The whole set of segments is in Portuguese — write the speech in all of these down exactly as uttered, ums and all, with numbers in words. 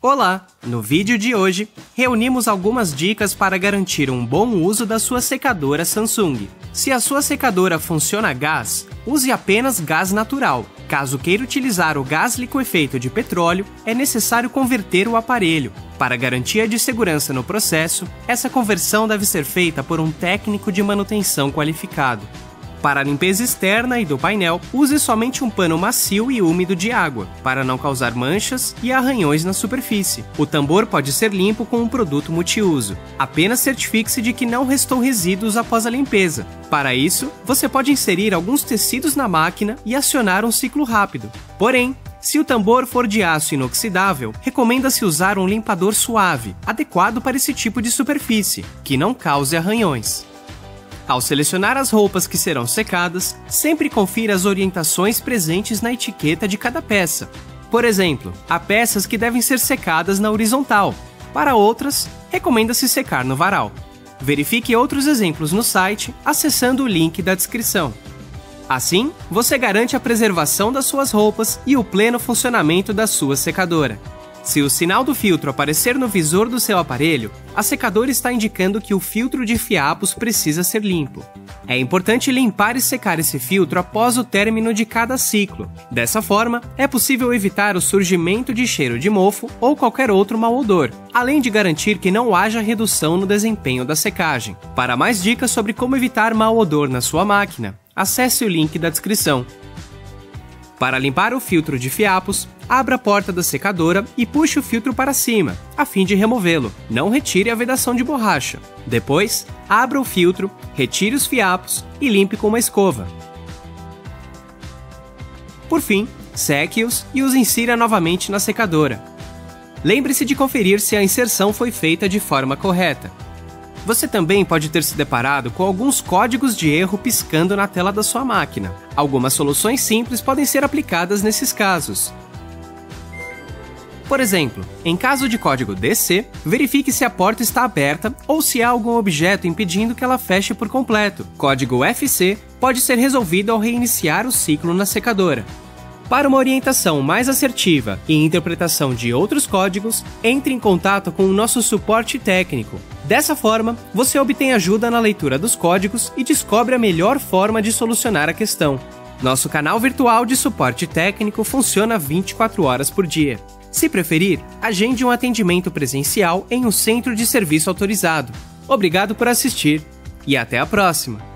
Olá! No vídeo de hoje, reunimos algumas dicas para garantir um bom uso da sua secadora Samsung. Se a sua secadora funciona a gás, use apenas gás natural. Caso queira utilizar o gás liquefeito de petróleo, é necessário converter o aparelho. Para garantia de segurança no processo, essa conversão deve ser feita por um técnico de manutenção qualificado. Para a limpeza externa e do painel, use somente um pano macio e úmido de água, para não causar manchas e arranhões na superfície. O tambor pode ser limpo com um produto multiuso. Apenas certifique-se de que não restou resíduos após a limpeza. Para isso, você pode inserir alguns tecidos na máquina e acionar um ciclo rápido. Porém, se o tambor for de aço inoxidável, recomenda-se usar um limpador suave, adequado para esse tipo de superfície, que não cause arranhões. Ao selecionar as roupas que serão secadas, sempre confira as orientações presentes na etiqueta de cada peça. Por exemplo, há peças que devem ser secadas na horizontal. Para outras, recomenda-se secar no varal. Verifique outros exemplos no site, acessando o link da descrição. Assim, você garante a preservação das suas roupas e o pleno funcionamento da sua secadora. Se o sinal do filtro aparecer no visor do seu aparelho, a secadora está indicando que o filtro de fiapos precisa ser limpo. É importante limpar e secar esse filtro após o término de cada ciclo. Dessa forma, é possível evitar o surgimento de cheiro de mofo ou qualquer outro mau odor, além de garantir que não haja redução no desempenho da secagem. Para mais dicas sobre como evitar mau odor na sua máquina, acesse o link da descrição. Para limpar o filtro de fiapos, abra a porta da secadora e puxe o filtro para cima, a fim de removê-lo. Não retire a vedação de borracha. Depois, abra o filtro, retire os fiapos e limpe com uma escova. Por fim, seque-os e os insira novamente na secadora. Lembre-se de conferir se a inserção foi feita de forma correta. Você também pode ter se deparado com alguns códigos de erro piscando na tela da sua máquina. Algumas soluções simples podem ser aplicadas nesses casos. Por exemplo, em caso de código D C, verifique se a porta está aberta ou se há algum objeto impedindo que ela feche por completo. Código F C pode ser resolvido ao reiniciar o ciclo na secadora. Para uma orientação mais assertiva e interpretação de outros códigos, entre em contato com o nosso suporte técnico. Dessa forma, você obtém ajuda na leitura dos códigos e descobre a melhor forma de solucionar a questão. Nosso canal virtual de suporte técnico funciona vinte e quatro horas por dia. Se preferir, agende um atendimento presencial em um centro de serviço autorizado. Obrigado por assistir e até a próxima!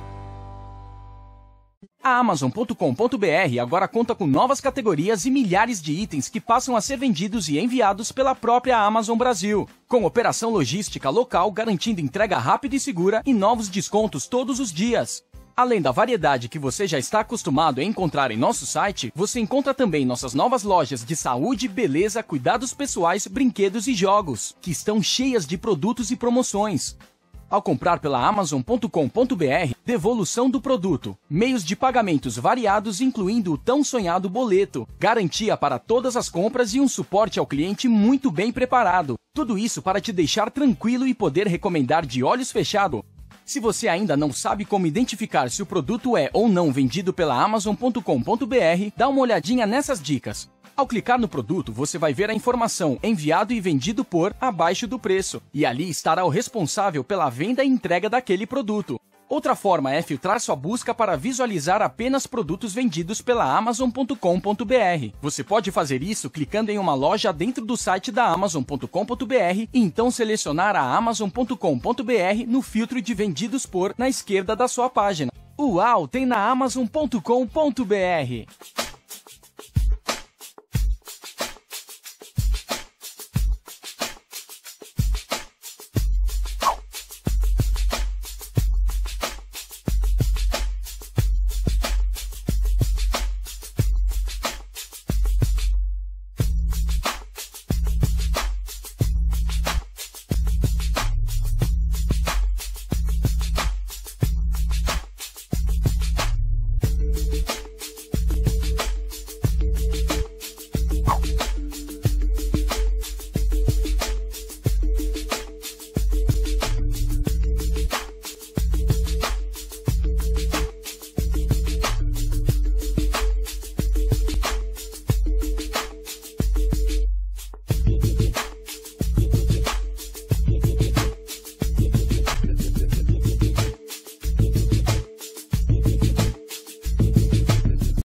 A Amazon ponto com ponto br agora conta com novas categorias e milhares de itens que passam a ser vendidos e enviados pela própria Amazon Brasil, com operação logística local garantindo entrega rápida e segura e novos descontos todos os dias. Além da variedade que você já está acostumado a encontrar em nosso site, você encontra também nossas novas lojas de saúde, beleza, cuidados pessoais, brinquedos e jogos, que estão cheias de produtos e promoções. Ao comprar pela Amazon ponto com ponto br, devolução do produto, meios de pagamentos variados incluindo o tão sonhado boleto, garantia para todas as compras e um suporte ao cliente muito bem preparado. Tudo isso para te deixar tranquilo e poder recomendar de olhos fechados. Se você ainda não sabe como identificar se o produto é ou não vendido pela Amazon ponto com ponto br, dá uma olhadinha nessas dicas. Ao clicar no produto, você vai ver a informação enviado e vendido por abaixo do preço, e ali estará o responsável pela venda e entrega daquele produto. Outra forma é filtrar sua busca para visualizar apenas produtos vendidos pela Amazon ponto com ponto br. Você pode fazer isso clicando em uma loja dentro do site da Amazon ponto com ponto br e então selecionar a Amazon ponto com ponto br no filtro de vendidos por na esquerda da sua página. Uau, tem na Amazon ponto com ponto br!